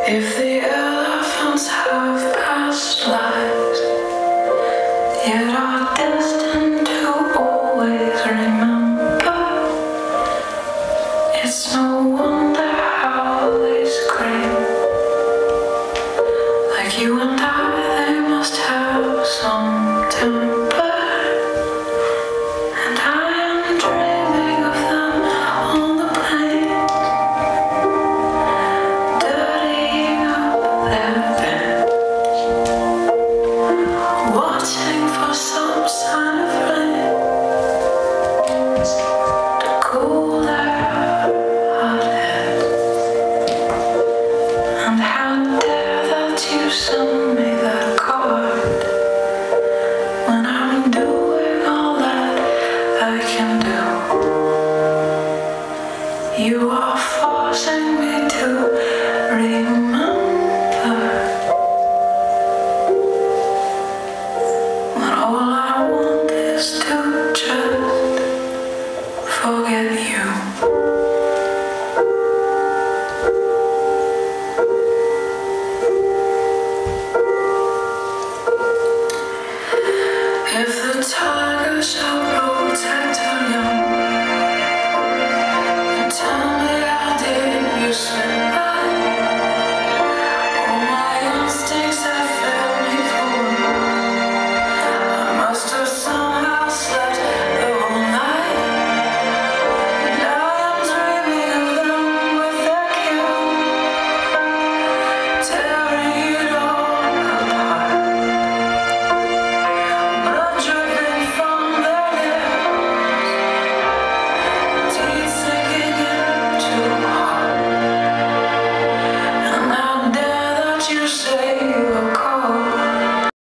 If the elephants have past lives, yet are destined to always remember, it's no wonder how they scream. Like you and I, they must have some temper, and I am dreaming of them on the plains, dirtying up their beds, watching for some sign of rain to cool their hard heads. And how dare that you send me that card when I'm doing all that I can do. You are forcing me to remember, when all I want is to just forget you. If the tiger shall protect her young, and tell me how did you slip by? All my instincts have failed me for. I must have somehow slept the whole night, and I am dreaming of them with their kill, tearing it all apart. Blood dripping from their lips, teeth sinking into my heart. And how dare that you say you